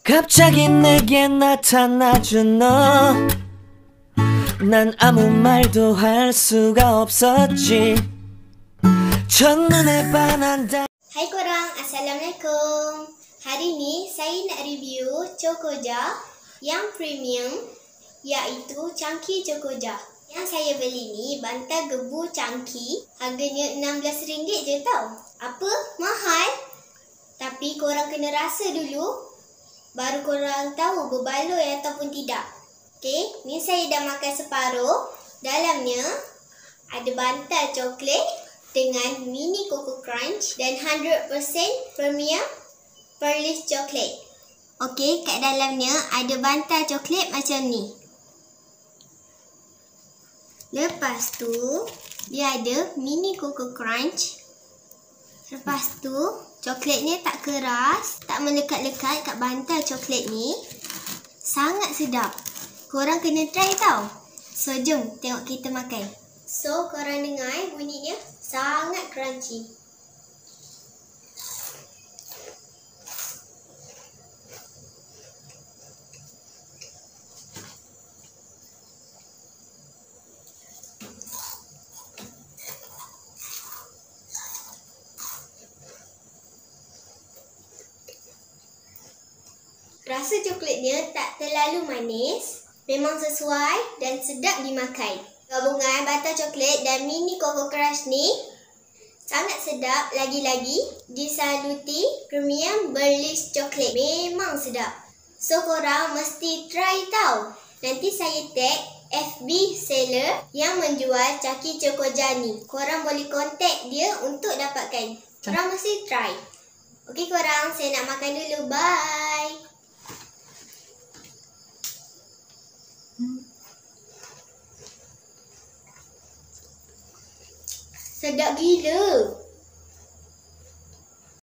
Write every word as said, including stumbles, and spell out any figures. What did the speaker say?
갑자기 내게 나타나준 너 난 아무 말도 할 수가 없었지 첫눈에 반한다. Hai korang, Assalamualaikum. Hari ni saya nak review Chocojar yang premium, iaitu Chunky Chocojar. Yang saya beli ni bantal gebu Chunky, harganya enam belas ringgit je tau. Apa? Mahal? Tapi korang kena rasa dulu, baru korang tahu berbaloi ataupun tidak. Okey, ni saya dah makan separuh. Dalamnya ada bantal coklat dengan mini coco crunch dan one hundred percent premium BERYL'S coklat. Okey, kat dalamnya ada bantal coklat macam ni. Lepas tu, dia ada mini coco crunch. Lepas tu, coklatnya tak keras, tak melekat-lekat kat bantal coklat ni. Sangat sedap. Korang kena try tau. So, jom tengok kita makan. So, korang dengar bunyinya sangat crunchy. Rasa coklatnya tak terlalu manis, memang sesuai dan sedap dimakan. Gabungan bantal coklat dan mini coco crunch ni sangat sedap, lagi-lagi disaluti premium BERYL'S coklat. Memang sedap. So korang mesti try tau. Nanti saya tag F B seller yang menjual Chunky Chocojar ni. Korang boleh contact dia untuk dapatkan. Korang mesti try. Okey korang, saya nak makan dulu. Bye. Sedap gila.